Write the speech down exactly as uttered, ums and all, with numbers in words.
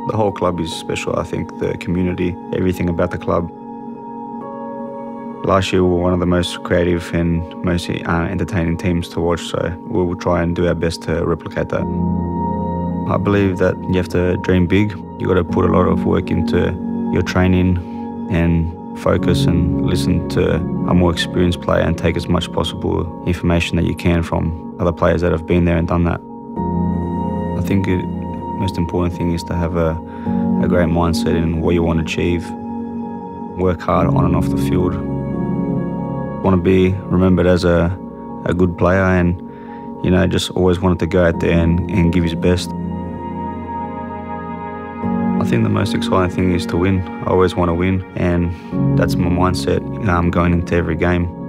The whole club is special, I think, the community, everything about the club. Last year we were one of the most creative and most uh, entertaining teams to watch, so we will try and do our best to replicate that. I believe that you have to dream big. You've got to put a lot of work into your training and focus and listen to a more experienced player and take as much possible information that you can from other players that have been there and done that. I think the most important thing is to have a, a great mindset in what you want to achieve. Work hard on and off the field. Want to be remembered as a, a good player, and you know, just always wanted to go out there and, and give his best. I think the most exciting thing is to win. I always want to win, and that's my mindset um, going into every game.